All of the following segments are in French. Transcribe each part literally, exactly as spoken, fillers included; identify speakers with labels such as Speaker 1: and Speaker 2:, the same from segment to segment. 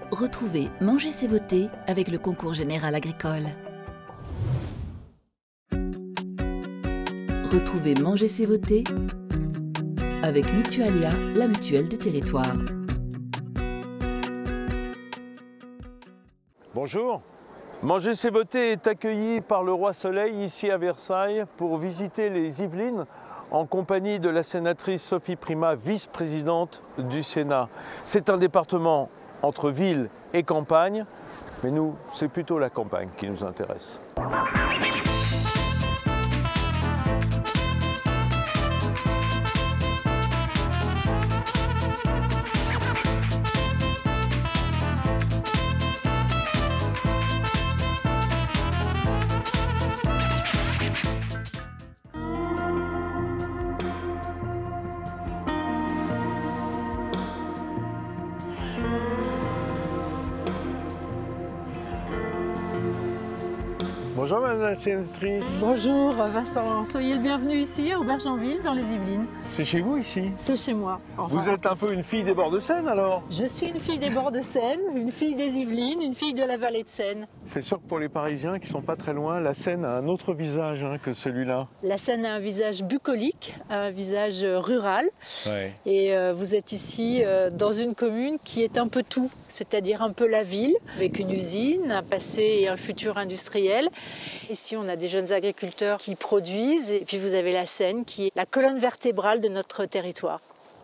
Speaker 1: Retrouvez Manger c'est voter avec le concours général agricole. Retrouvez Manger c'est voter avec Mutualia, la mutuelle des territoires.
Speaker 2: Bonjour. Manger c'est voter est accueilli par le Roi Soleil ici à Versailles pour visiter les Yvelines en compagnie de la sénatrice Sophie Primas, vice-présidente du Sénat. C'est un département entre ville et campagne, mais nous, c'est plutôt la campagne qui nous intéresse. Bonjour Madame la sénatrice.
Speaker 3: Bonjour Vincent, soyez le bienvenu ici à Aubergenville dans les Yvelines.
Speaker 2: C'est chez vous ici?
Speaker 3: C'est chez moi. Enfin,
Speaker 2: vous êtes un peu une fille des bords de Seine alors?
Speaker 3: Je suis une fille des bords de Seine, une fille des Yvelines, une fille de la vallée de Seine.
Speaker 2: C'est sûr que pour les Parisiens qui sont pas très loin, la Seine a un autre visage hein, que celui-là.
Speaker 3: La Seine a un visage bucolique, un visage rural.
Speaker 2: Ouais.
Speaker 3: Et euh, vous êtes ici euh, dans une commune qui est un peu tout, c'est-à-dire un peu la ville, avec une usine, un passé et un futur industriel. Ici, on a des jeunes agriculteurs qui produisent et puis vous avez la Seine qui est la colonne vertébrale de notre territoire.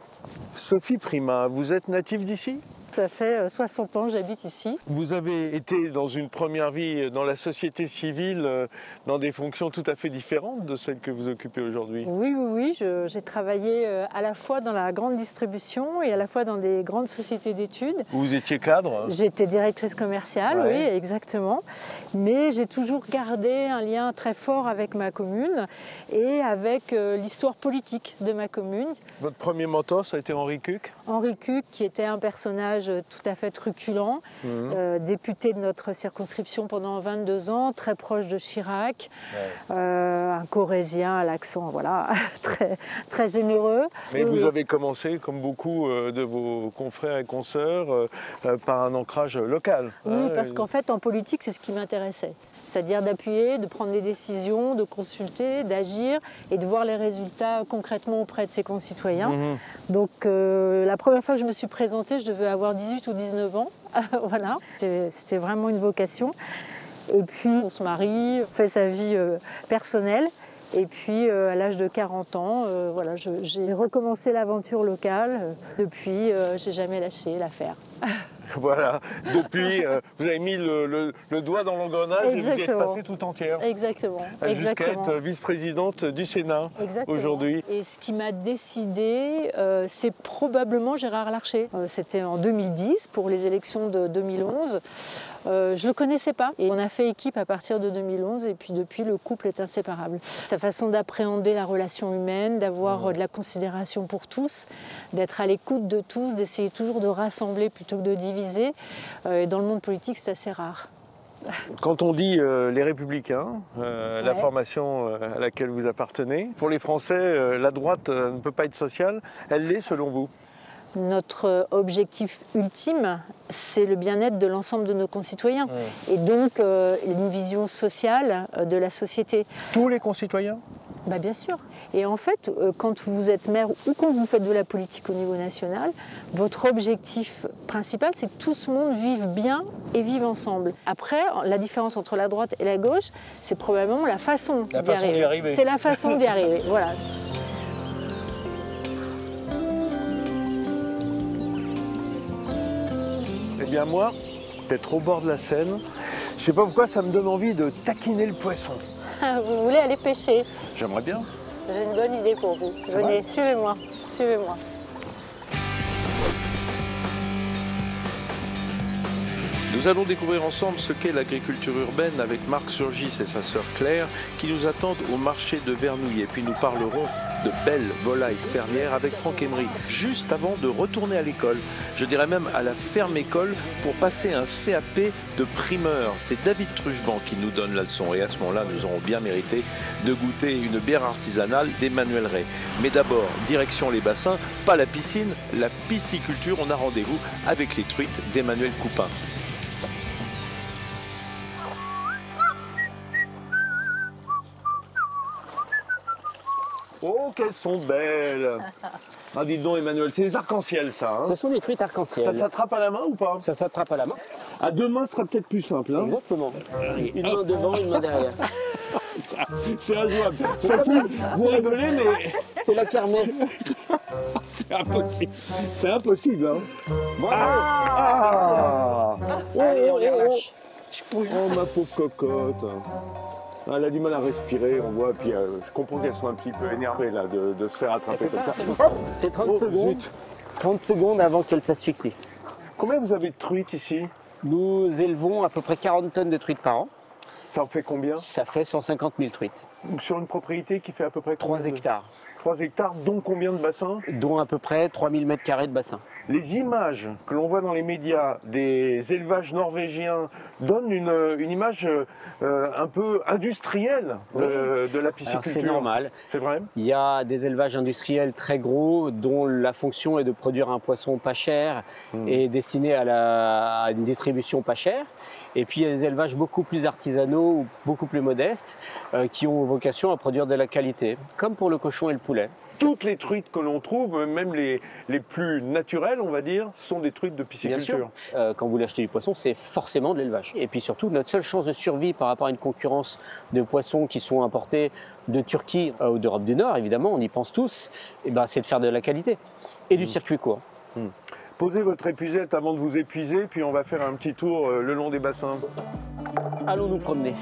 Speaker 2: Sophie Primas, vous êtes native d'ici?
Speaker 3: Ça fait soixante ans que j'habite ici.
Speaker 2: Vous avez été dans une première vie dans la société civile, dans des fonctions tout à fait différentes de celles que vous occupez aujourd'hui.
Speaker 3: Oui, oui, oui. J'ai travaillé à la fois dans la grande distribution et à la fois dans des grandes sociétés d'études.
Speaker 2: Vous étiez cadre?
Speaker 3: J'étais directrice commerciale, ouais. Oui, exactement. Mais j'ai toujours gardé un lien très fort avec ma commune et avec euh, l'histoire politique de ma commune.
Speaker 2: Votre premier mentor, ça a été Henri Cuq?
Speaker 3: Henri Cuq, qui était un personnage tout à fait truculent, mmh. euh, député de notre circonscription pendant vingt-deux ans, très proche de Chirac, ouais. euh, un Corrézien à l'accent, voilà, très, très généreux.
Speaker 2: Mais
Speaker 3: euh,
Speaker 2: vous avez commencé, comme beaucoup euh, de vos confrères et consoeurs, euh, euh, par un ancrage local.
Speaker 3: Oui,
Speaker 2: hein,
Speaker 3: parce
Speaker 2: et...
Speaker 3: qu'en fait, en politique, c'est ce qui m'intéressait. C'est-à-dire d'appuyer, de prendre des décisions, de consulter, d'agir et de voir les résultats concrètement auprès de ses concitoyens. Mmh. Donc, euh, la première fois que je me suis présentée, je devais avoir dix-huit ou dix-neuf ans. Voilà, c'était vraiment une vocation. Et puis, on se marie, on fait sa vie euh, personnelle. Et puis, euh, à l'âge de quarante ans, euh, voilà, j'ai recommencé l'aventure locale. Depuis, euh, j'ai jamais lâché l'affaire.
Speaker 2: Voilà, depuis, euh, vous avez mis le, le, le doigt dans l'engrenage et vous y êtes passée tout entière.
Speaker 3: Exactement.
Speaker 2: Jusqu'à être vice-présidente du Sénat aujourd'hui.
Speaker 3: Et ce qui m'a décidé, euh, c'est probablement Gérard Larcher. Euh, C'était en deux mille dix, pour les élections de deux mille onze. Euh, je ne le connaissais pas et on a fait équipe à partir de deux mille onze et puis depuis le couple est inséparable. Sa façon d'appréhender la relation humaine, d'avoir mmh. de la considération pour tous, d'être à l'écoute de tous, d'essayer toujours de rassembler plutôt que de diviser, euh, et dans le monde politique c'est assez rare.
Speaker 2: Quand on dit euh, les Républicains, euh, ouais. la formation euh, à laquelle vous appartenez, pour les Français, euh, la droite euh, ne peut pas être sociale, elle l'est selon vous?
Speaker 3: Notre objectif ultime, c'est le bien-être de l'ensemble de nos concitoyens. Mmh. Et donc, euh, une vision sociale de la société.
Speaker 2: Tous les concitoyens ?
Speaker 3: Bah, bien sûr. Et en fait, euh, quand vous êtes maire ou quand vous faites de la politique au niveau national, votre objectif principal, c'est que tout ce monde vive bien et vive ensemble. Après, la différence entre la droite et la gauche, c'est probablement la façon d'y arriver.
Speaker 2: arriver.
Speaker 3: C'est la façon d'y arriver, voilà.
Speaker 2: Eh bien moi, d'être au bord de la Seine, je sais pas pourquoi ça me donne envie de taquiner le poisson.
Speaker 3: Vous voulez aller pêcher?
Speaker 2: J'aimerais bien.
Speaker 3: J'ai une bonne idée pour vous. Venez, suivez-moi, suivez-moi.
Speaker 4: Nous allons découvrir ensemble ce qu'est l'agriculture urbaine avec Marc Surgis et sa sœur Claire qui nous attendent au marché de Vernouillet. Et puis nous parlerons de belles volailles fermières avec Franck Emery, juste avant de retourner à l'école. Je dirais même à la ferme école pour passer un C A P de primeur. C'est David Truchban qui nous donne la leçon et à ce moment-là, nous aurons bien mérité de goûter une bière artisanale d'Emmanuel Ray. Mais d'abord, direction les bassins, pas la piscine, la pisciculture. On a rendez-vous avec les truites d'Emmanuel Coupin.
Speaker 2: Oh, qu'elles sont belles! Ah, dites donc, Emmanuel, c'est des arcs-en-ciel, ça. Hein,
Speaker 5: ce sont des truites arc-en-ciel.
Speaker 2: ça s'attrape à la main ou pas?
Speaker 5: Ça s'attrape à la main.
Speaker 2: À deux mains, ce serait peut-être plus simple. Hein.
Speaker 5: Exactement. Une main devant, une main derrière.
Speaker 2: C'est injouable. Ça fait, vous rigolez, mais
Speaker 5: c'est la kermesse.
Speaker 2: c'est impossible. C'est impossible. Hein.
Speaker 5: Voilà.
Speaker 2: Ah,
Speaker 5: oh, allez, on les relâche.
Speaker 2: Oh, ma pauvre cocotte. Ah, elle a du mal à respirer, on voit. Puis euh, je comprends qu'elles sont un petit peu énervées là, de, de se faire attraper comme ça.
Speaker 5: C'est trente
Speaker 2: Oh,
Speaker 5: secondes.
Speaker 2: zut.
Speaker 5: trente secondes avant qu'elle s'asphyxie.
Speaker 2: Combien vous avez de truites ici?
Speaker 5: Nous élevons à peu près quarante tonnes de truites par an.
Speaker 2: Ça en fait combien?
Speaker 5: Ça fait cent cinquante mille truites.
Speaker 2: Sur une propriété qui fait à peu près
Speaker 5: trois
Speaker 2: combien de-
Speaker 5: hectares,
Speaker 2: trois hectares, dont combien de bassins?
Speaker 5: dont à peu près trois mille mètres carrés de bassin.
Speaker 2: Les images que l'on voit dans les médias des élevages norvégiens donnent une, une image euh, un peu industrielle de, de la
Speaker 5: Alors
Speaker 2: pisciculture.
Speaker 5: c'est normal.
Speaker 2: C'est vrai?
Speaker 5: Il y a des élevages industriels très gros dont la fonction est de produire un poisson pas cher
Speaker 2: Mmh.
Speaker 5: et destiné à, la, à une distribution pas chère. Et puis il y a des élevages beaucoup plus artisanaux ou beaucoup plus modestes euh, qui ont vocation à produire de la qualité, comme pour le cochon et le poulet.
Speaker 2: Toutes les truites que l'on trouve, même les, les plus naturelles, on va dire, sont des truites de
Speaker 5: Bien
Speaker 2: pisciculture.
Speaker 5: sûr, euh, quand vous voulez acheter du poisson, c'est forcément de l'élevage. Et puis surtout, notre seule chance de survie par rapport à une concurrence de poissons qui sont importés de Turquie euh, ou d'Europe du Nord, évidemment, on y pense tous, et ben, c'est de faire de la qualité et du circuit court.
Speaker 2: Posez votre épuisette avant de vous épuiser, puis on va faire un petit tour euh, le long des bassins.
Speaker 5: Allons nous promener.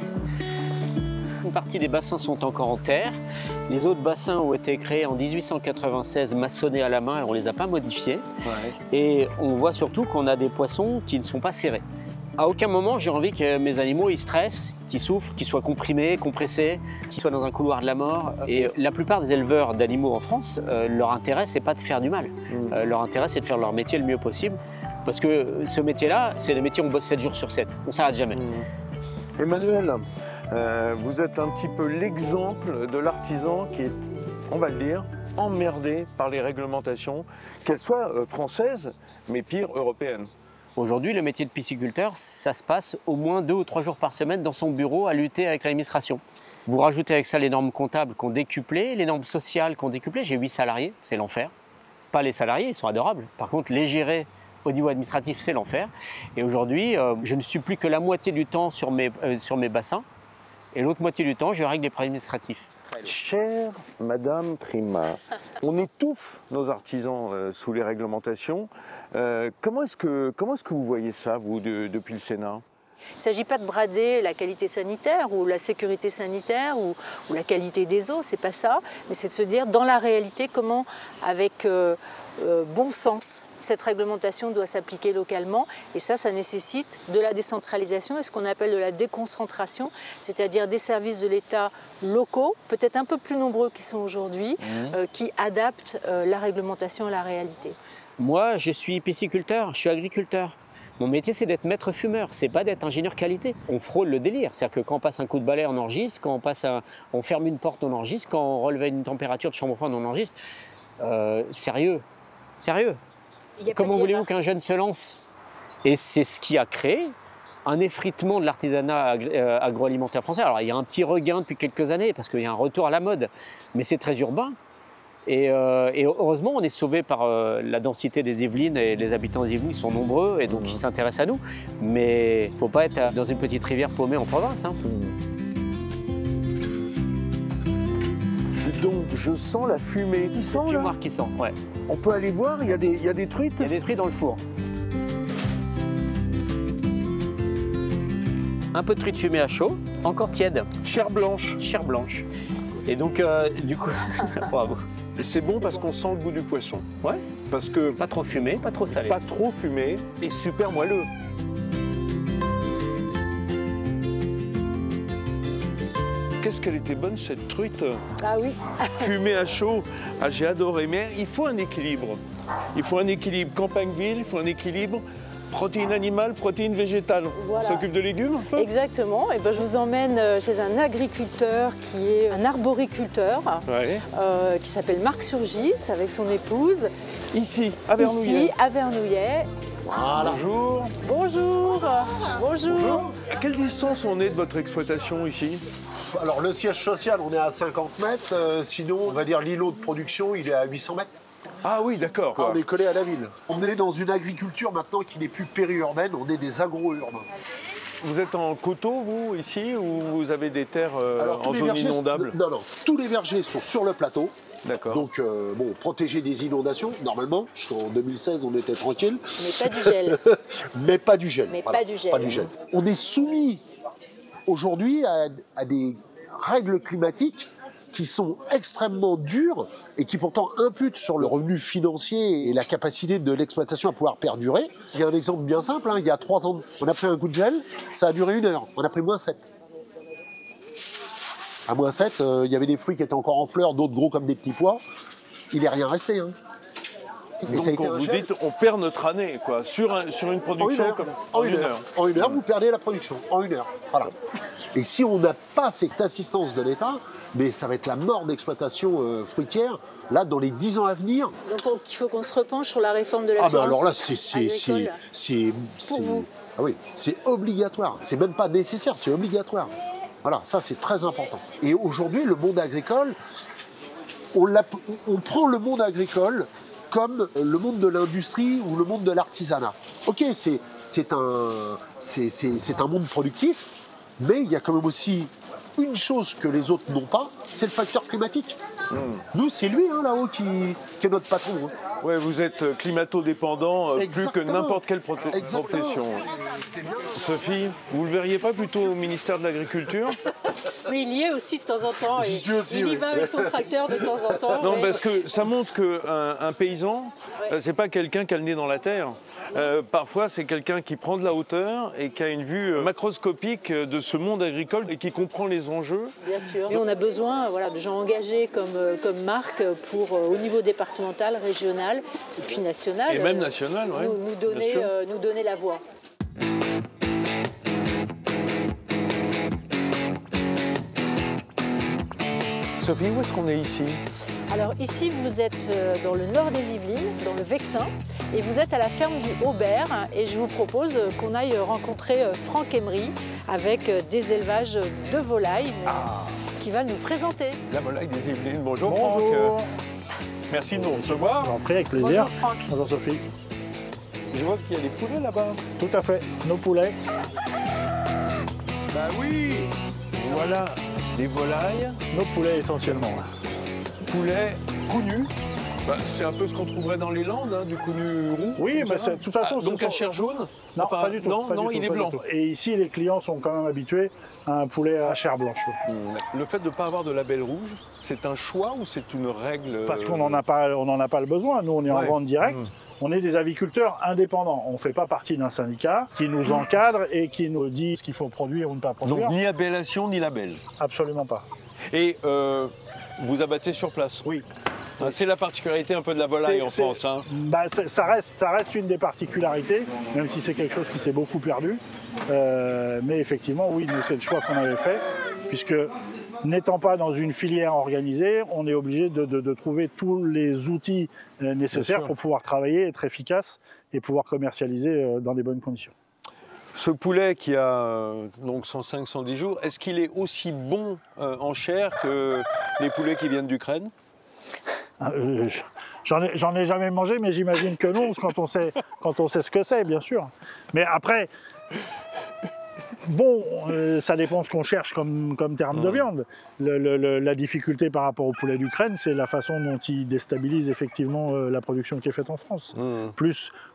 Speaker 5: Une partie des bassins sont encore en terre. Les autres bassins ont été créés en dix-huit cent quatre-vingt-seize, maçonnés à la main et on ne les a pas modifiés.
Speaker 2: Ouais.
Speaker 5: Et on voit surtout qu'on a des poissons qui ne sont pas serrés. À aucun moment, j'ai envie que mes animaux ils stressent, qu'ils souffrent, qu'ils soient comprimés, compressés, qu'ils soient dans un couloir de la mort. Et la plupart des éleveurs d'animaux en France, euh, leur intérêt, c'est pas de faire du mal.
Speaker 2: Mmh.
Speaker 5: Euh, leur intérêt, c'est de faire leur métier le mieux possible. Parce que ce métier-là, c'est le métier où on bosse sept jours sur sept. On s'arrête jamais.
Speaker 2: Mmh. Emmanuel, euh, vous êtes un petit peu l'exemple de l'artisan qui est, on va le dire, emmerdé par les réglementations, qu'elles soient euh, françaises, mais pire, européennes.
Speaker 5: Aujourd'hui, le métier de pisciculteur, ça se passe au moins deux ou trois jours par semaine dans son bureau à lutter avec l'administration. Vous rajoutez avec ça les normes comptables qu'on décuplé, les normes sociales qu'on décuplé. J'ai huit salariés, c'est l'enfer. Pas les salariés, ils sont adorables. Par contre, les gérer au niveau administratif, c'est l'enfer. Et aujourd'hui, euh, je ne suis plus que la moitié du temps sur mes, euh, sur mes bassins. Et l'autre moitié du temps, je règle les problèmes administratifs.
Speaker 2: Chère Madame Prima, on étouffe nos artisans euh, sous les réglementations. Euh, comment est-ce que, comment est-ce que vous voyez ça, vous, de- depuis le Sénat?
Speaker 3: Il ne s'agit pas de brader la qualité sanitaire ou la sécurité sanitaire ou, ou la qualité des eaux, c'est pas ça, mais c'est de se dire dans la réalité comment, avec euh, euh, bon sens, cette réglementation doit s'appliquer localement. Et ça, ça nécessite de la décentralisation et ce qu'on appelle de la déconcentration, c'est-à-dire des services de l'État locaux, peut-être un peu plus nombreux qu'ils sont aujourd'hui, mmh. euh, qui adaptent euh, la réglementation à la réalité.
Speaker 5: Moi, je suis pisciculteur, je suis agriculteur. Mon métier, c'est d'être maître fumeur, c'est pas d'être ingénieur qualité. On frôle le délire, c'est-à-dire que quand on passe un coup de balai, on enregistre, quand on, passe un, on ferme une porte, on enregistre, quand on relève une température de chambre froide, on enregistre. Euh, sérieux, sérieux. Comment voulez-vous qu'un jeune se lance? Et c'est ce qui a créé un effritement de l'artisanat agroalimentaire français. Alors, il y a un petit regain depuis quelques années, parce qu'il y a un retour à la mode, mais c'est très urbain. Et, euh, et heureusement, on est sauvé par euh, la densité des Yvelines et les habitants des Yvelines sont nombreux et donc ils s'intéressent à nous. Mais il ne faut pas être dans une petite rivière paumée en province. Hein.
Speaker 2: Donc, je sens la fumée. Qui sent là?
Speaker 5: Fumoir qui sent, ouais.
Speaker 2: On peut aller voir, il y a des, il y a des truites.
Speaker 5: Il y a des truites dans le four. Un peu de truite fumée à chaud, encore tiède.
Speaker 2: Chair blanche.
Speaker 5: Chair blanche. Et donc, euh, du coup, bravo.
Speaker 2: Et c'est bon parce qu'on sent le goût du poisson.
Speaker 5: Ouais.
Speaker 2: Parce que
Speaker 5: Pas trop fumé, pas trop salé.
Speaker 2: pas trop fumé et super moelleux. qu'est-ce qu'elle était bonne cette truite.
Speaker 3: Ah oui.
Speaker 2: Fumée à chaud. Ah, j'ai adoré. Mais il faut un équilibre. Il faut un équilibre campagne-ville, il faut un équilibre protéines animales, protéines végétales.
Speaker 3: Voilà.
Speaker 2: On s'occupe de légumes un peu ?
Speaker 3: Exactement. Et ben, je vous emmène chez un agriculteur qui est un arboriculteur,
Speaker 2: ouais.
Speaker 3: euh, qui s'appelle Marc Surgis, avec son épouse.
Speaker 2: Ici, à Vernouillet.
Speaker 3: Ici, à Vernouillet.
Speaker 2: Voilà. Bonjour.
Speaker 3: Bonjour. Bonjour. Bonjour.
Speaker 2: À quelle distance on est de votre exploitation ici ?
Speaker 6: Alors le siège social, on est à cinquante mètres. Euh, sinon, on va dire l'îlot de production, il est à huit cents mètres.
Speaker 2: Ah oui, d'accord.
Speaker 6: On est collé à la ville. On est dans une agriculture maintenant qui n'est plus périurbaine, on est des agro-urbains.
Speaker 2: Vous êtes en coteau, vous, ici, ou vous avez des terres euh,
Speaker 6: Alors,
Speaker 2: en zone
Speaker 6: vergers,
Speaker 2: inondable ?
Speaker 6: Non, non, tous les vergers sont sur le plateau.
Speaker 2: D'accord.
Speaker 6: Donc, euh, bon, protégés des inondations, normalement. En deux mille seize, on était tranquille.
Speaker 3: Mais pas du gel.
Speaker 6: Mais pas du gel.
Speaker 3: Mais
Speaker 6: voilà,
Speaker 3: pas du gel.
Speaker 6: Pas du gel. On est soumis aujourd'hui à, à des règles climatiques qui sont extrêmement dures et qui pourtant imputent sur le revenu financier et la capacité de l'exploitation à pouvoir perdurer. Il y a un exemple bien simple, hein, il y a trois ans, on a pris un coup de gel, ça a duré une heure, on a pris moins sept. À moins sept, euh, il y avait des fruits qui étaient encore en fleurs, d'autres gros comme des petits pois, il n'est rien resté. Hein.
Speaker 2: Et donc, ça a été vous dites, on perd notre année, quoi, sur, un, sur une production
Speaker 6: en une heure.
Speaker 2: comme
Speaker 6: en, en une heure. heure. En une heure, vous perdez la production. En une heure. Voilà. Et si on n'a pas cette assistance de l'État, mais ça va être la mort d'exploitation euh, fruitière, là, dans les dix ans à venir.
Speaker 3: Donc, il faut qu'on se repenche sur la réforme de l'assurance.
Speaker 6: Ah, ben alors là, c'est. c'est
Speaker 3: Pour vous.
Speaker 6: Ah oui, c'est obligatoire. C'est même pas nécessaire, c'est obligatoire. Voilà, ça, c'est très important. Et aujourd'hui, le monde agricole, on, on prend le monde agricole comme le monde de l'industrie ou le monde de l'artisanat. Ok, c'est un, un monde productif, mais il y a quand même aussi une chose que les autres n'ont pas, c'est le facteur climatique. Mmh. Nous, c'est lui hein, là-haut qui, qui est notre patron. Hein.
Speaker 2: Ouais, vous êtes climato-dépendant euh, plus que n'importe quelle prote profession. Sophie, vous ne le verriez pas plutôt au ministère de l'Agriculture?
Speaker 3: Mais il y est aussi de temps en temps.
Speaker 6: J'y suis aussi,
Speaker 3: il y
Speaker 6: oui.
Speaker 3: va avec son tracteur de temps en temps.
Speaker 2: Non,
Speaker 3: ouais.
Speaker 2: parce que ça montre qu'un un paysan, ouais. c'est pas quelqu'un qui a le nez dans la terre. Euh, parfois, c'est quelqu'un qui prend de la hauteur et qui a une vue macroscopique de ce monde agricole et qui comprend les enjeux.
Speaker 3: Bien sûr. Et on a besoin voilà, de gens engagés comme, comme Marc pour, au niveau départemental, régional et puis national.
Speaker 2: Et même national, oui.
Speaker 3: Nous, nous, donner, euh, nous donner la voix.
Speaker 2: Sophie, où est-ce qu'on est ici?
Speaker 3: Alors ici, vous êtes dans le nord des Yvelines, dans le Vexin, et vous êtes à la ferme du Aubert. Et je vous propose qu'on aille rencontrer Franck Emery avec des élevages de volailles ah. qui va nous présenter.
Speaker 2: La volaille des Yvelines. Bonjour,
Speaker 7: Bonjour.
Speaker 2: Franck. Merci de nous recevoir.
Speaker 7: Je vous en prie, avec plaisir.
Speaker 3: Bonjour Franck.
Speaker 7: Bonjour Sophie.
Speaker 2: Je vois qu'il y a des poulets là-bas.
Speaker 7: Tout à fait, nos poulets.
Speaker 2: Bah oui, voilà les volailles.
Speaker 7: Nos poulets essentiellement.
Speaker 2: Poulets cou nu. Bah, c'est un peu ce qu'on trouverait dans les Landes, hein, du cou nu roux.
Speaker 7: Oui, mais de toute façon...
Speaker 2: Ah, donc
Speaker 7: sont...
Speaker 2: à chair jaune?
Speaker 7: Non,
Speaker 2: enfin,
Speaker 7: pas du tout.
Speaker 2: Non,
Speaker 7: pas
Speaker 2: non
Speaker 7: du
Speaker 2: il
Speaker 7: tout,
Speaker 2: est blanc.
Speaker 7: Et ici, les clients sont quand même habitués à un poulet à chair blanche.
Speaker 2: Mmh. Le fait de ne pas avoir de label rouge, c'est un choix ou c'est une règle?
Speaker 7: Parce qu'on n'en a pas, on n'en a pas le besoin. Nous, on est ouais. en vente directe. Mmh. On est des aviculteurs indépendants. On ne fait pas partie d'un syndicat qui nous encadre et qui nous dit ce qu'il faut produire ou ne pas produire.
Speaker 2: Donc ni appellation ni label?
Speaker 7: Absolument pas.
Speaker 2: Et euh, vous abattez sur place?
Speaker 7: Oui.
Speaker 2: C'est la particularité un peu de la volaille en France. Hein.
Speaker 7: Bah, ça, reste, ça reste une des particularités, même si c'est quelque chose qui s'est beaucoup perdu. Euh, mais effectivement, oui, nous, c'est le choix qu'on avait fait, puisque n'étant pas dans une filière organisée, on est obligé de, de, de trouver tous les outils nécessaires pour pouvoir travailler, être efficace et pouvoir commercialiser dans des bonnes conditions.
Speaker 2: Ce poulet qui a euh, donc cent cinq à cent dix jours, est-ce qu'il est aussi bon euh, en chair que les poulets qui viennent d'Ukraine?
Speaker 7: Euh, J'en ai, j'en ai jamais mangé, mais j'imagine que non, quand on sait, quand on sait ce que c'est, bien sûr. Mais après, bon, euh, ça dépend ce qu'on cherche comme, comme terme mmh. de viande. Le, le, la difficulté par rapport au poulet d'Ukraine, c'est la façon dont ils déstabilisent effectivement euh, la production qui est faite en France. Mmh. Plus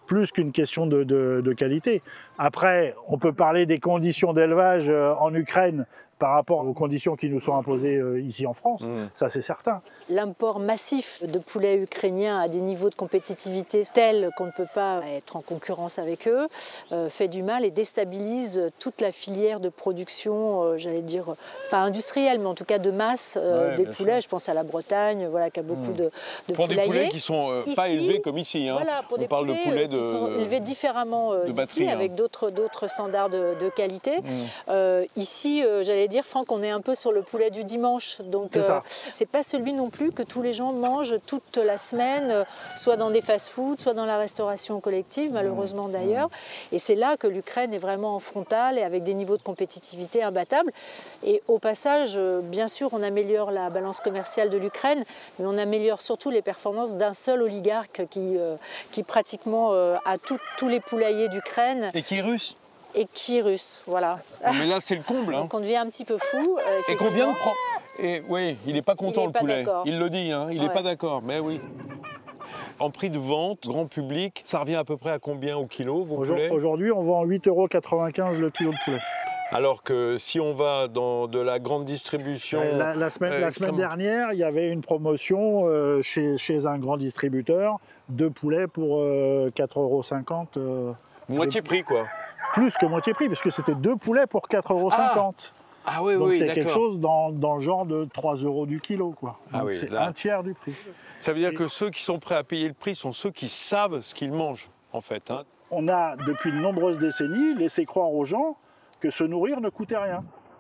Speaker 7: plus qu'une question de, de, de qualité. Après, on peut parler des conditions d'élevage en Ukraine par rapport aux conditions qui nous sont imposées ici en France, mmh. ça c'est certain.
Speaker 3: L'import massif de poulets ukrainiens à des niveaux de compétitivité tels qu'on ne peut pas être en concurrence avec eux euh, fait du mal et déstabilise toute la filière de production, euh, j'allais dire, pas industrielle, mais en tout cas de masse euh, ouais, des poulets. Sûr. Je pense à la Bretagne, voilà, qui a beaucoup mmh. de, de
Speaker 2: pour
Speaker 3: poulaillers.
Speaker 2: Pour des poulets qui ne sont euh, pas ici, élevés comme ici. Hein.
Speaker 3: Voilà, pour
Speaker 2: On
Speaker 3: des
Speaker 2: parle
Speaker 3: poulets
Speaker 2: de poulets de,
Speaker 3: qui sont élevés différemment euh, d'ici, hein. avec d'autres standards de, de qualité. Mmh. Euh, ici, euh, j'allais dire, Franck, on est un peu sur le poulet du dimanche, donc euh, c'est pas celui non plus que tous les gens mangent toute la semaine, euh, soit dans des fast-foods, soit dans la restauration collective, malheureusement d'ailleurs. Et c'est là que l'Ukraine est vraiment en frontale et avec des niveaux de compétitivité imbattables. Et au passage, euh, bien sûr, on améliore la balance commerciale de l'Ukraine, mais on améliore surtout les performances d'un seul oligarque qui, euh, qui pratiquement euh, a tout, tous les poulaillers d'Ukraine.
Speaker 2: Et qui est russe.
Speaker 3: Et qui est russe, voilà.
Speaker 2: Non, mais là, c'est le comble. Hein.
Speaker 3: Donc on devient un petit peu fou. Euh,
Speaker 2: et qu'on vient de prendre. Et oui, il n'est pas content
Speaker 3: il est
Speaker 2: le
Speaker 3: pas
Speaker 2: poulet. Il le dit, hein, il n'est
Speaker 3: ouais.
Speaker 2: pas d'accord, mais oui. En prix de vente, grand public, ça revient à peu près à combien au kilo, vos poulets ?
Speaker 7: Aujourd'hui, on vend huit euros quatre-vingt-quinze le kilo de poulet.
Speaker 2: Alors que si on va dans de la grande distribution...
Speaker 7: La, la, semaine, euh, la semaine dernière, il y avait une promotion euh, chez, chez un grand distributeur de poulet pour euh, quatre euros cinquante. Euh,
Speaker 2: Moitié
Speaker 7: de...
Speaker 2: prix, quoi.
Speaker 7: Plus que moitié prix, parce que c'était deux poulets pour quatre euros cinquante.
Speaker 2: Ah, ah oui,
Speaker 7: donc
Speaker 2: oui,
Speaker 7: c'est quelque chose dans, dans le genre de trois euros du kilo, quoi.
Speaker 2: Ah oui,
Speaker 7: c'est
Speaker 2: là...
Speaker 7: un tiers du prix.
Speaker 2: Ça veut dire
Speaker 7: Et...
Speaker 2: que ceux qui sont prêts à payer le prix sont ceux qui savent ce qu'ils mangent, en fait. Hein.
Speaker 7: On a, depuis de nombreuses décennies, laissé croire aux gens que se nourrir ne coûtait rien.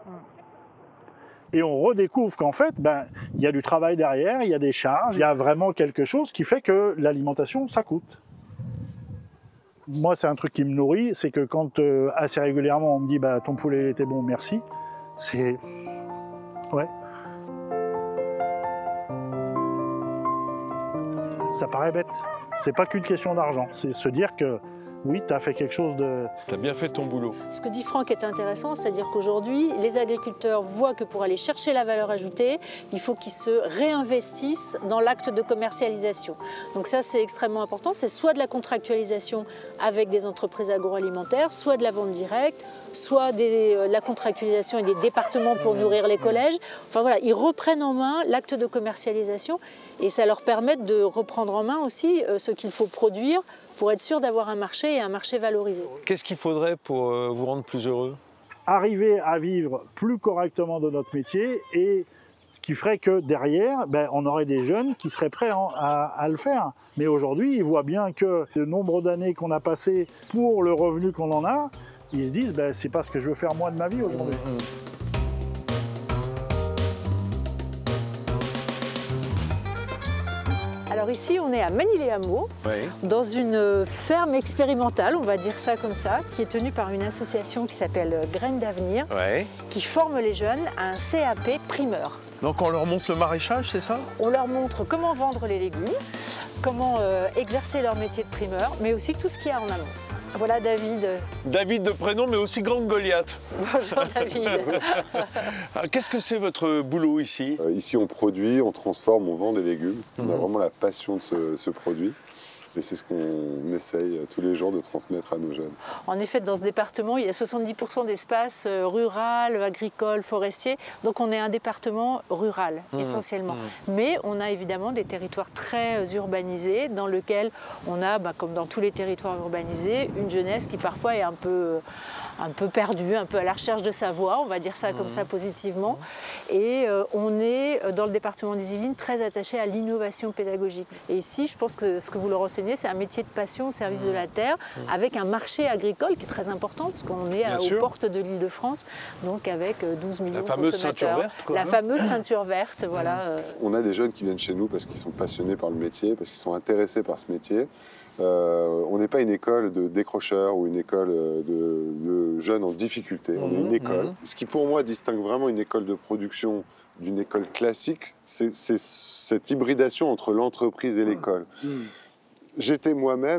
Speaker 7: Et on redécouvre qu'en fait, ben, il y a du travail derrière, il y a des charges, il y a vraiment quelque chose qui fait que l'alimentation, ça coûte. Moi, c'est un truc qui me nourrit, c'est que quand euh, assez régulièrement on me dit bah, ton poulet était bon, merci, c'est... Ouais. Ça paraît bête. C'est pas qu'une question d'argent, c'est se dire que oui, tu as fait quelque chose de...
Speaker 2: Tu as bien fait ton boulot.
Speaker 3: Ce que dit Franck est intéressant, c'est-à-dire qu'aujourd'hui, les agriculteurs voient que pour aller chercher la valeur ajoutée, il faut qu'ils se réinvestissent dans l'acte de commercialisation. Donc ça, c'est extrêmement important. C'est soit de la contractualisation avec des entreprises agroalimentaires, soit de la vente directe, soit des, euh, la contractualisation avec des départements pour nourrir les collèges. Enfin voilà, ils reprennent en main l'acte de commercialisation et ça leur permet de reprendre en main aussi euh, ce qu'il faut produire pour être sûr d'avoir un marché et un marché valorisé.
Speaker 2: Qu'est-ce qu'il faudrait pour euh, vous rendre plus heureux ?
Speaker 7: Arriver à vivre plus correctement de notre métier et ce qui ferait que derrière, ben, on aurait des jeunes qui seraient prêts à, à, à le faire. Mais aujourd'hui, ils voient bien que le nombre d'années qu'on a passé pour le revenu qu'on en a, ils se disent ben, c'est pas ce que je veux faire moi de ma vie aujourd'hui. Mmh.
Speaker 3: Alors ici, on est à Magny-les-Hameaux, oui. dans une ferme expérimentale, on va dire ça comme ça, qui est tenue par une association qui s'appelle Graines d'Avenir, oui. qui forme les jeunes à un C A P primeur.
Speaker 2: Donc on leur montre le maraîchage, c'est ça?
Speaker 3: On leur montre comment vendre les légumes, comment euh, exercer leur métier de primeur, mais aussi tout ce qu'il y a en amont. Voilà David.
Speaker 2: David de prénom, mais aussi grande Goliath.
Speaker 3: Bonjour David.
Speaker 2: Qu'est-ce que c'est votre boulot ici?
Speaker 8: euh, Ici, on produit, on transforme, on vend des légumes. Mmh. On a vraiment la passion de ce, ce produit. Et c'est ce qu'on essaye tous les jours de transmettre à nos jeunes.
Speaker 3: En effet, dans ce département, il y a soixante-dix pour cent d'espace rural, agricole, forestier. Donc on est un département rural, mmh. essentiellement. Mmh. Mais on a évidemment des territoires très urbanisés, dans lesquels on a, bah, comme dans tous les territoires urbanisés, une jeunesse qui parfois est un peu, un peu perdue, un peu à la recherche de sa voie, on va dire ça mmh. comme ça positivement. Et euh, on est, dans le département des Yvelines, très attaché à l'innovation pédagogique. Et ici, je pense que ce que vous leur enseignez, c'est un métier de passion au service de la terre, avec un marché agricole qui est très important, parce qu'on est à, aux portes de l'Île-de-France, donc avec douze millions de consommateurs.
Speaker 2: La fameuse ceinture verte, quoi.
Speaker 3: La fameuse ceinture verte, voilà.
Speaker 8: On a des jeunes qui viennent chez nous parce qu'ils sont passionnés par le métier, parce qu'ils sont intéressés par ce métier. Euh, on n'est pas une école de décrocheurs ou une école de, de jeunes en difficulté. On est une école. Ce qui, pour moi, distingue vraiment une école de production d'une école classique, c'est cette hybridation entre l'entreprise et l'école. J'étais moi-même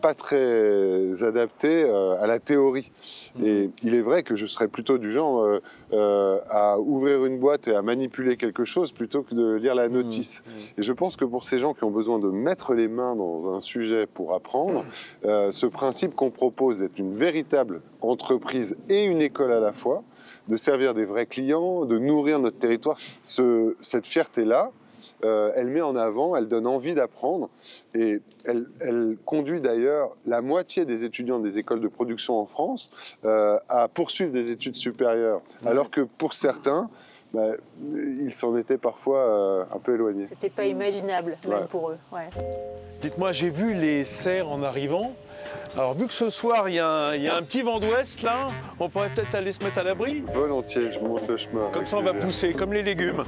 Speaker 8: pas très adapté euh, à la théorie. Mmh. Et il est vrai que je serais plutôt du genre euh, euh, à ouvrir une boîte et à manipuler quelque chose plutôt que de lire la notice. Mmh. Et je pense que pour ces gens qui ont besoin de mettre les mains dans un sujet pour apprendre, euh, ce principe qu'on propose d'être une véritable entreprise et une école à la fois, de servir des vrais clients, de nourrir notre territoire, ce, cette fierté-là, Euh, elle met en avant, elle donne envie d'apprendre et elle, elle conduit d'ailleurs la moitié des étudiants des écoles de production en France euh, à poursuivre des études supérieures, mmh. alors que pour certains, bah, ils s'en étaient parfois euh, un peu éloignés.
Speaker 3: C'était pas imaginable, même
Speaker 8: ouais.
Speaker 3: pour eux. Ouais.
Speaker 2: Dites-moi, j'ai vu les cerfs en arrivant. Alors, vu que ce soir, il y, y a un petit vent d'ouest, là, on pourrait peut-être aller se mettre à l'abri?
Speaker 8: Volontiers, je monte le chemin.
Speaker 2: Comme ça, on va pousser, comme les légumes.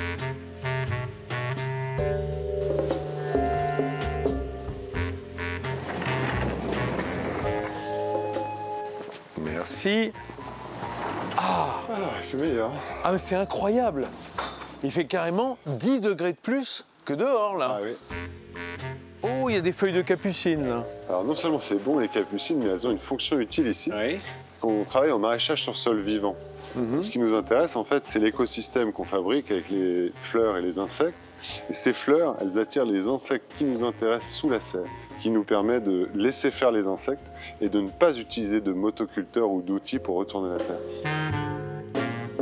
Speaker 2: Merci. Ah,
Speaker 8: ah je suis meilleur.
Speaker 2: Ah, mais c'est incroyable. Il fait carrément dix degrés de plus que dehors, là.
Speaker 8: Ah oui.
Speaker 2: Oh, il y a des feuilles de capucine, là.
Speaker 8: Alors, non seulement c'est bon, les capucines, mais elles ont une fonction utile ici.
Speaker 2: Oui.
Speaker 8: Quand on travaille en maraîchage sur sol vivant. Mm-hmm. Ce qui nous intéresse, en fait, c'est l'écosystème qu'on fabrique avec les fleurs et les insectes. Et ces fleurs, elles attirent les insectes qui nous intéressent sous la serre, qui nous permet de laisser faire les insectes et de ne pas utiliser de motoculteurs ou d'outils pour retourner la terre.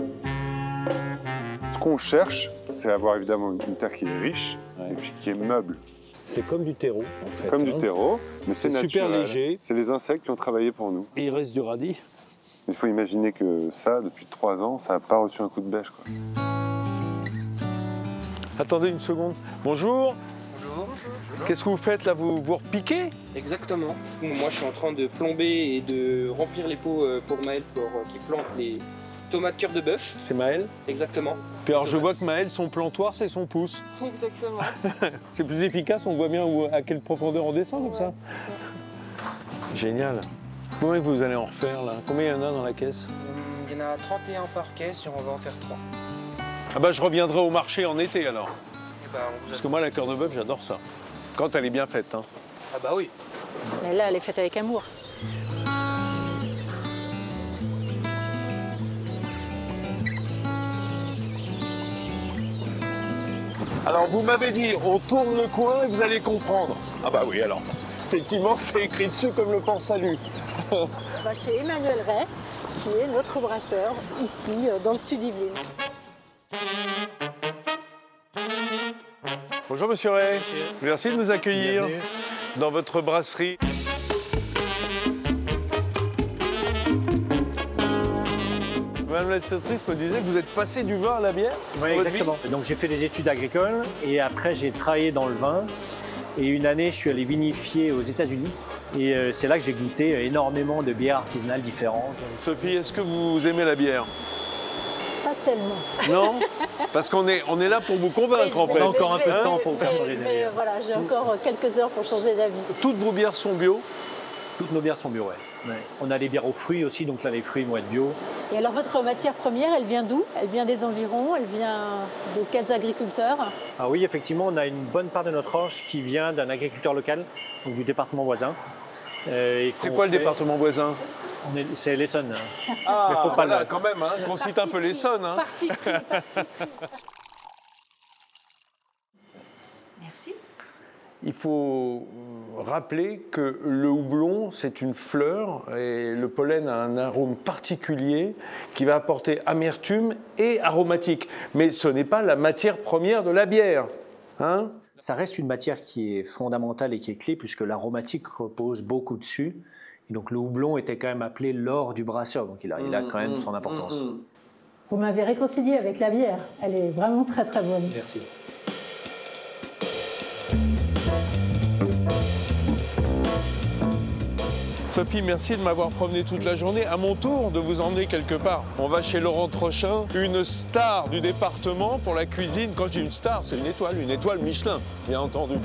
Speaker 8: Ce qu'on cherche, c'est avoir évidemment une terre qui est riche ouais. et puis qui est meuble.
Speaker 2: C'est comme du terreau, en fait.
Speaker 8: Comme
Speaker 2: hein.
Speaker 8: du terreau, mais c'est naturel.
Speaker 2: Super léger.
Speaker 8: C'est les insectes qui ont travaillé pour nous.
Speaker 2: Et il reste du radis.
Speaker 8: Il faut imaginer que ça, depuis trois ans, ça n'a pas reçu un coup de bêche, quoi.
Speaker 2: Attendez une seconde. Bonjour.
Speaker 9: Bonjour.
Speaker 2: Qu'est-ce que vous faites là? Vous vous repiquez?
Speaker 9: Exactement. Moi, je suis en train de plomber et de remplir les pots pour Maël pour qu'il plante les tomates cœur de bœuf.
Speaker 2: C'est Maël?
Speaker 9: Exactement.
Speaker 2: Puis alors, je vois que Maël, son plantoir, c'est son pouce.
Speaker 9: Exactement.
Speaker 2: C'est plus efficace, on voit bien où, à quelle profondeur on descend comme ça. Génial. Combien vous allez en refaire là? Combien il y en a dans la caisse?
Speaker 9: Il y en a trente et un par caisse et on va en faire trois.
Speaker 2: Ah bah je reviendrai au marché en été alors.
Speaker 9: Et bah, on vous
Speaker 2: Parce que moi la cœur de bœuf j'adore ça. Quand elle est bien faite. Hein.
Speaker 9: Ah bah oui.
Speaker 3: Mais là elle est faite avec amour.
Speaker 2: Alors vous m'avez dit on tourne le coin et vous allez comprendre. Ah bah oui alors. Effectivement c'est écrit dessus comme le port Salut.
Speaker 3: Bah, chez Emmanuel Ray, qui est notre brasseur ici dans le sud Yvelines.
Speaker 2: Bonjour Monsieur Ray.
Speaker 9: Monsieur.
Speaker 2: Merci de nous accueillir
Speaker 9: Bienvenue.
Speaker 2: dans votre brasserie. Madame la sénatrice me disait que vous êtes passé du vin à la bière.
Speaker 10: Oui, exactement. Donc j'ai fait des études agricoles et après j'ai travaillé dans le vin. Et une année, je suis allé vinifier aux États-Unis. Et euh, c'est là que j'ai goûté énormément de bières artisanales différentes.
Speaker 2: Sophie, est-ce que vous aimez la bière?
Speaker 3: Pas tellement.
Speaker 2: Non? Parce qu'on est, on est là pour vous convaincre en fait.
Speaker 10: On a encore un peu de
Speaker 2: Hein?
Speaker 10: temps pour vous faire changer d'avis.
Speaker 3: Mais voilà, j'ai encore quelques heures pour changer d'avis.
Speaker 2: Toutes vos bières sont bio?
Speaker 10: Toutes nos bières sont bio, ouais. Ouais. On a des bières aux fruits aussi, donc là les fruits vont être bio.
Speaker 3: Et alors votre matière première, elle vient d'où? Elle vient des environs? Elle vient de quels agriculteurs?
Speaker 10: Ah oui, effectivement, on a une bonne part de notre orge qui vient d'un agriculteur local, donc du département voisin. Euh,
Speaker 2: C'est quoi le
Speaker 10: fait...
Speaker 2: département voisin?
Speaker 10: C'est l'Essonne.
Speaker 2: Ah,
Speaker 10: Mais faut pas
Speaker 2: voilà,
Speaker 10: le...
Speaker 2: quand même, hein, qu'on cite un peu l'Essonne. Hein.
Speaker 3: Parti pris, parti pris. Merci.
Speaker 2: Il faut rappeler que le houblon, c'est une fleur et le pollen a un arôme particulier qui va apporter amertume et aromatique. Mais ce n'est pas la matière première de la bière. Hein?
Speaker 10: Ça reste une matière qui est fondamentale et qui est clé puisque l'aromatique repose beaucoup dessus. Et donc le houblon était quand même appelé l'or du brasseur, donc il a, il a quand même son importance.
Speaker 3: Vous m'avez réconcilié avec la bière. Elle est vraiment très très bonne.
Speaker 10: Merci.
Speaker 2: Sophie, merci de m'avoir promené toute la journée. À mon tour de vous emmener quelque part. On va chez Laurent Trochin, une star du département pour la cuisine. Quand je dis une star, c'est une étoile, une étoile Michelin, bien entendu.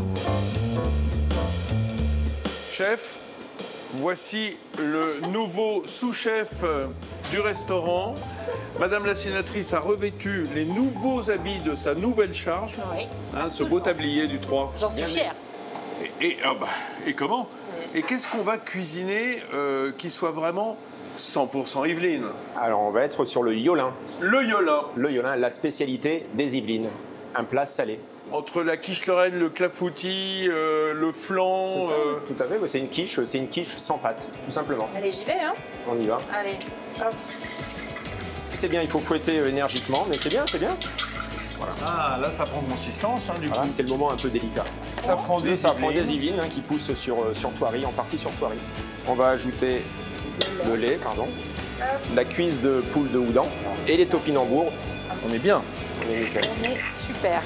Speaker 2: Chef, voici le nouveau sous-chef du restaurant. Madame la sénatrice a revêtu les nouveaux habits de sa nouvelle charge.
Speaker 11: Oui.
Speaker 2: Hein, ce beau tablier du trois.
Speaker 11: J'en suis fière.
Speaker 2: Et, et, ah bah, et comment? Et qu'est-ce qu'on va cuisiner euh, qui soit vraiment cent pour cent Yvelines?
Speaker 11: Alors on va être sur le yolin.
Speaker 2: Le yolin.
Speaker 11: Le yolin, la spécialité des Yvelines. Un plat salé.
Speaker 2: Entre la quiche lorraine, le clafoutis, euh, le flan...
Speaker 11: Ça,
Speaker 2: euh...
Speaker 11: Tout à fait, c'est une quiche, c'est une quiche sans pâte, tout simplement.
Speaker 3: Allez, j'y vais, hein.
Speaker 11: On y va.
Speaker 3: Allez, hop.
Speaker 11: C'est bien, il faut fouetter énergiquement, mais c'est bien, c'est bien.
Speaker 2: Voilà. Ah, là, ça prend consistance, hein, du
Speaker 11: voilà,
Speaker 2: coup.
Speaker 11: C'est le moment un peu délicat.
Speaker 2: Safran des
Speaker 11: safran
Speaker 2: Yvelines.
Speaker 11: des Yvelines hein, qui pousse sur, sur Thoiry, en partie sur Thoiry. On va ajouter le lait, pardon, la cuisse de poule de Houdan et les topinambours.
Speaker 2: On est bien.
Speaker 11: On est nickel.
Speaker 3: On est super.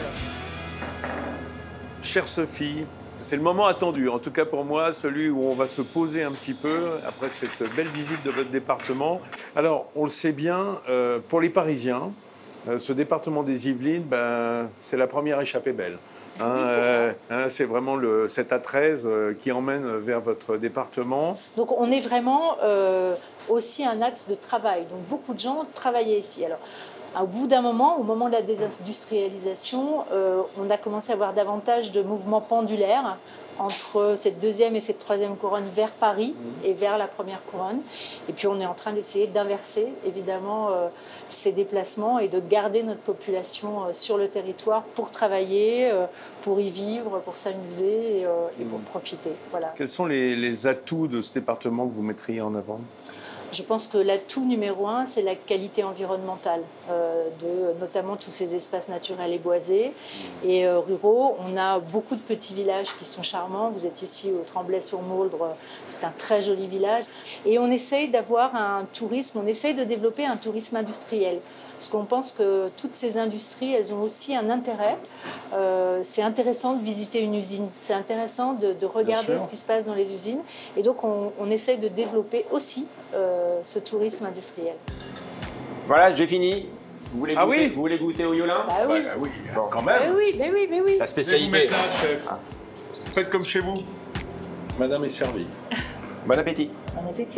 Speaker 2: Chère Sophie, c'est le moment attendu, en tout cas pour moi, celui où on va se poser un petit peu après cette belle visite de votre département. Alors, on le sait bien, euh, pour les Parisiens, euh, ce département des Yvelines, ben, c'est la première échappée belle. Hein,
Speaker 3: oui, c'est
Speaker 2: euh, hein, c'est vraiment le, cet A treize euh, qui emmène vers votre département.
Speaker 3: Donc on est vraiment euh, aussi un axe de travail. Donc beaucoup de gens travaillaient ici. Alors, au bout d'un moment, au moment de la désindustrialisation, euh, on a commencé à avoir davantage de mouvements pendulaires entre cette deuxième et cette troisième couronne vers Paris et vers la première couronne. Et puis on est en train d'essayer d'inverser évidemment euh, ces déplacements et de garder notre population euh, sur le territoire pour travailler, euh, pour y vivre, pour s'amuser et, euh, et pour profiter. Voilà.
Speaker 2: Quels sont les, les atouts de ce département que vous mettriez en avant ?
Speaker 3: Je pense que l'atout numéro un, c'est la qualité environnementale, euh, de notamment tous ces espaces naturels et boisés et euh, ruraux. On a beaucoup de petits villages qui sont charmants. Vous êtes ici au Tremblay-sur-Mauldre, c'est un très joli village. Et on essaye d'avoir un tourisme, on essaye de développer un tourisme industriel. Parce qu'on pense que toutes ces industries, elles ont aussi un intérêt. Euh, c'est intéressant de visiter une usine, c'est intéressant de, de regarder ce qui se passe dans les usines. Et donc on, on essaye de développer aussi euh, ce tourisme industriel.
Speaker 11: Voilà, j'ai fini. Vous voulez,
Speaker 2: ah
Speaker 11: goûter,
Speaker 2: oui
Speaker 11: vous voulez goûter au yolin?
Speaker 3: Bah oui,
Speaker 2: bah, oui bon. Quand même.
Speaker 3: Mais oui, mais oui, mais oui.
Speaker 11: La spécialité.
Speaker 2: Là, chef. Ah. Faites comme chez vous. Madame est servie.
Speaker 11: Bon appétit.
Speaker 3: Bon appétit.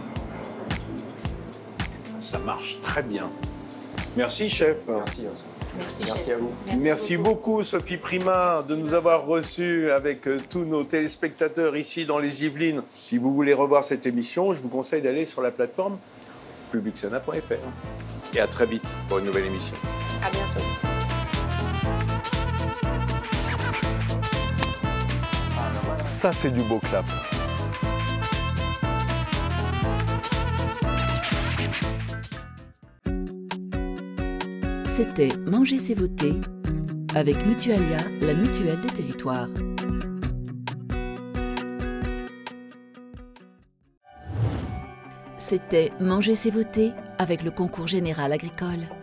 Speaker 2: Ça marche très bien. Merci, chef.
Speaker 11: Merci.
Speaker 3: Merci,
Speaker 11: Merci
Speaker 3: chef.
Speaker 11: à vous.
Speaker 2: Merci, Merci beaucoup. beaucoup, Sophie Primas, Merci, de nous avoir reçus avec euh, tous nos téléspectateurs ici dans les Yvelines. Si vous voulez revoir cette émission, je vous conseille d'aller sur la plateforme publicsena point F R. Et à très vite pour une nouvelle émission.
Speaker 3: À bientôt.
Speaker 2: Ça, c'est du beau clap.
Speaker 1: C'était Manger c'est voter avec Mutualia, la mutuelle des territoires. C'était Manger c'est voter avec le concours général agricole.